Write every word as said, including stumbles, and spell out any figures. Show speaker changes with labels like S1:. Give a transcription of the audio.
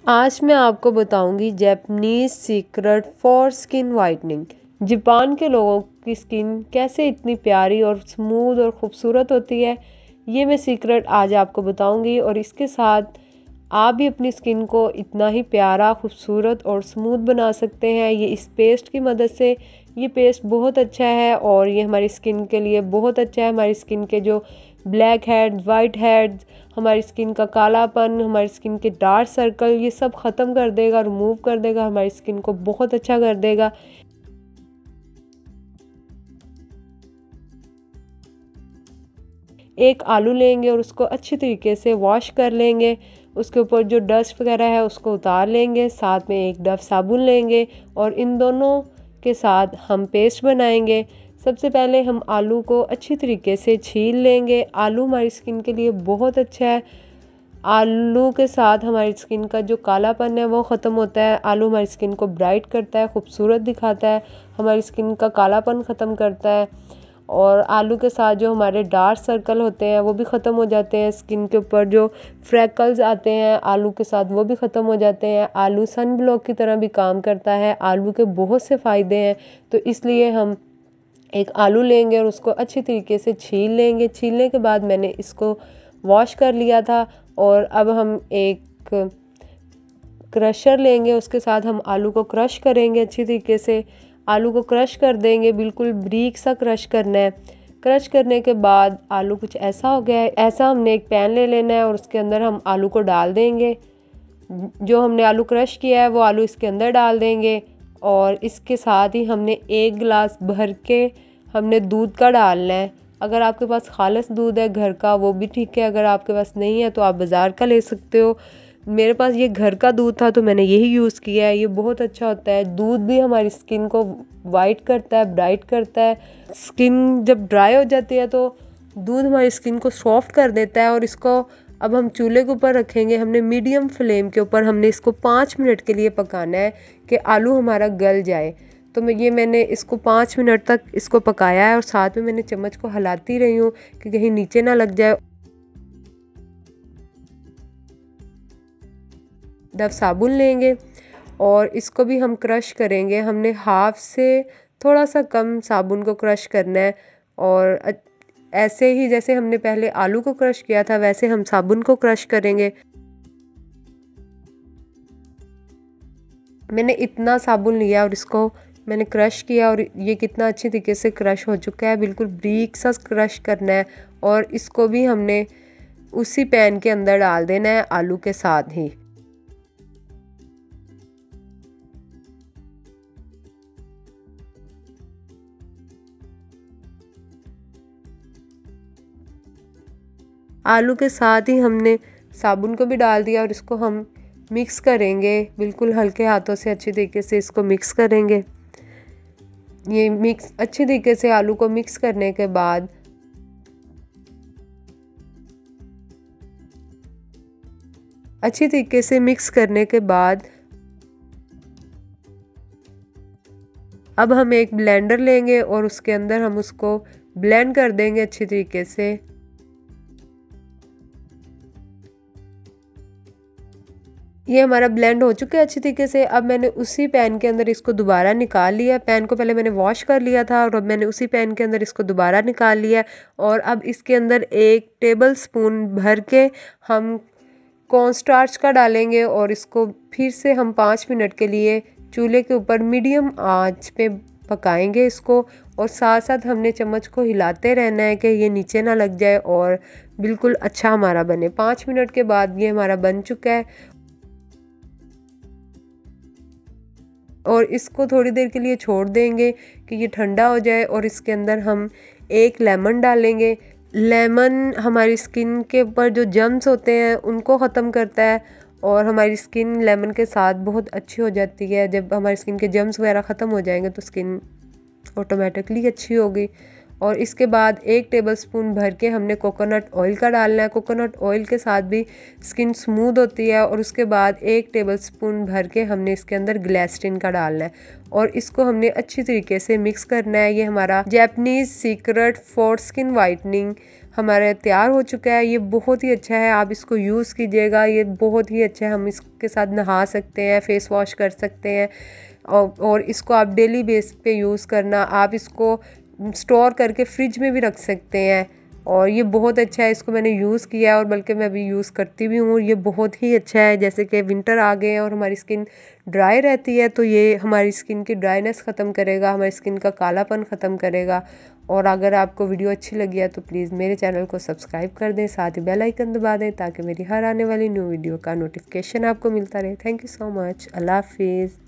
S1: आज मैं आपको बताऊंगी Japanese secret for skin whitening. Japan के लोगों की स्किन कैसे इतनी प्यारी और स्मूथ और ख़ूबसूरत होती है, ये मैं सीक्रेट आज आपको बताऊंगी। और इसके साथ आप भी अपनी स्किन को इतना ही प्यारा, खूबसूरत और स्मूथ बना सकते हैं ये इस पेस्ट की मदद से। ये पेस्ट बहुत अच्छा है और ये हमारी स्किन के लिए बहुत अच्छा है। हमारी स्किन के जो ब्लैक हेड्स, वाइट हेड्स, हमारी स्किन का कालापन, हमारी स्किन के डार्क सर्कल, ये सब ख़त्म कर देगा, रिमूव कर देगा, हमारी स्किन को बहुत अच्छा कर देगा। एक आलू लेंगे और उसको अच्छी तरीके से वॉश कर लेंगे। उसके ऊपर जो डस्ट वगैरह है उसको उतार लेंगे। साथ में एक डव साबुन लेंगे और इन दोनों के साथ हम पेस्ट बनाएंगे। सबसे पहले हम आलू को अच्छी तरीके से छील लेंगे। आलू हमारी स्किन के लिए बहुत अच्छा है। आलू के साथ हमारी स्किन का जो कालापन है वो ख़त्म होता है। आलू हमारी स्किन को ब्राइट करता है, खूबसूरत दिखाता है, हमारी स्किन का कालापन ख़त्म करता है। और आलू के साथ जो हमारे डार्क सर्कल होते हैं वो भी ख़त्म हो जाते हैं। स्किन के ऊपर जो फ्रैकल्स आते हैं आलू के साथ वो भी ख़त्म हो जाते हैं। आलू सन ब्लॉक की तरह भी काम करता है। आलू के बहुत से फ़ायदे हैं, तो इसलिए हम एक आलू लेंगे और उसको अच्छी तरीके से छील लेंगे। छीलने के बाद मैंने इसको वॉश कर लिया था और अब हम एक क्रशर लेंगे, उसके साथ हम आलू को क्रश करेंगे अच्छी तरीके से। आलू को क्रश कर देंगे, बिल्कुल बारीक सा क्रश करना है। क्रश करने के बाद आलू कुछ ऐसा हो गया है। ऐसा हमने एक पैन ले लेना है और उसके अंदर हम आलू को डाल देंगे। जो हमने आलू क्रश किया है वो आलू इसके अंदर डाल देंगे और इसके साथ ही हमने एक गिलास भर के हमने दूध का डालना है। अगर आपके पास खालिस दूध है घर का वो भी ठीक है, अगर आपके पास नहीं है तो आप बाज़ार का ले सकते हो। मेरे पास ये घर का दूध था तो मैंने यही यूज़ किया है। ये बहुत अच्छा होता है। दूध भी हमारी स्किन को वाइट करता है, ब्राइट करता है। स्किन जब ड्राई हो जाती है तो दूध हमारी स्किन को सॉफ्ट कर देता है। और इसको अब हम चूल्हे के ऊपर रखेंगे। हमने मीडियम फ्लेम के ऊपर हमने इसको पाँच मिनट के लिए पकाना है कि आलू हमारा गल जाए। तो मैं ये मैंने इसको पाँच मिनट तक इसको पकाया है और साथ में मैंने चम्मच को हिलाती रही हूँ कि कहीं नीचे ना लग जाए। डव साबुन लेंगे और इसको भी हम क्रश करेंगे। हमने हाफ से थोड़ा सा कम साबुन को क्रश करना है और ऐसे ही जैसे हमने पहले आलू को क्रश किया था वैसे हम साबुन को क्रश करेंगे। मैंने इतना साबुन लिया और इसको मैंने क्रश किया और ये कितना अच्छी तरीके से क्रश हो चुका है। बिल्कुल बारीक सा क्रश करना है और इसको भी हमने उसी पैन के अंदर डाल देना है आलू के साथ ही। आलू के साथ ही हमने साबुन को भी डाल दिया और इसको हम मिक्स करेंगे। बिल्कुल हल्के हाथों से अच्छी तरीके से इसको मिक्स करेंगे। ये मिक्स अच्छी तरीके से आलू को मिक्स करने के बाद अच्छी तरीके से मिक्स करने के बाद अब हम एक ब्लेंडर लेंगे और उसके अंदर हम उसको ब्लेंड कर देंगे अच्छी तरीके से। ये हमारा ब्लेंड हो चुका है अच्छी तरीके से। अब मैंने उसी पैन के अंदर इसको दोबारा निकाल लिया। पैन को पहले मैंने वॉश कर लिया था और अब मैंने उसी पैन के अंदर इसको दोबारा निकाल लिया और अब इसके अंदर एक टेबल स्पून भर के हम कॉर्न स्टार्च का डालेंगे और इसको फिर से हम पाँच मिनट के लिए चूल्हे के ऊपर मीडियम आंच पे पकाएंगे इसको। और साथ साथ हमने चम्मच को हिलाते रहना है कि ये नीचे ना लग जाए और बिल्कुल अच्छा हमारा बने। पाँच मिनट के बाद ये हमारा बन चुका है और इसको थोड़ी देर के लिए छोड़ देंगे कि ये ठंडा हो जाए। और इसके अंदर हम एक लेमन डालेंगे। लेमन हमारी स्किन के ऊपर जो जम्स होते हैं उनको ख़त्म करता है और हमारी स्किन लेमन के साथ बहुत अच्छी हो जाती है। जब हमारी स्किन के जम्स वगैरह ख़त्म हो जाएंगे तो स्किन ऑटोमेटिकली अच्छी होगी। और इसके बाद एक टेबलस्पून भर के हमने कोकोनट ऑयल का डालना है। कोकोनट ऑयल के साथ भी स्किन स्मूथ होती है। और उसके बाद एक टेबलस्पून भर के हमने इसके अंदर ग्लिसरीन का डालना है और इसको हमने अच्छी तरीके से मिक्स करना है। ये हमारा Japanese secret for skin whitening हमारा तैयार हो चुका है। ये बहुत ही अच्छा है, आप इसको यूज़ कीजिएगा, ये बहुत ही अच्छा है। हम इसके साथ नहा सकते हैं, फेस वॉश कर सकते हैं और, और इसको आप डेली बेस पे यूज़ करना। आप इसको स्टोर करके फ्रिज में भी रख सकते हैं और ये बहुत अच्छा है। इसको मैंने यूज़ किया है और बल्कि मैं अभी यूज़ करती भी हूँ। ये बहुत ही अच्छा है। जैसे कि विंटर आ गए हैं और हमारी स्किन ड्राई रहती है, तो ये हमारी स्किन की ड्राइनेस ख़त्म करेगा, हमारी स्किन का कालापन ख़त्म करेगा। और अगर आपको वीडियो अच्छी लगी है तो प्लीज़ मेरे चैनल को सब्सक्राइब कर दें, साथ ही बेल आइकन दबा दें ताकि मेरी हर आने वाली न्यू वीडियो का नोटिफिकेशन आपको मिलता रहे। Thank you so much. अल्लाह हाफिज़।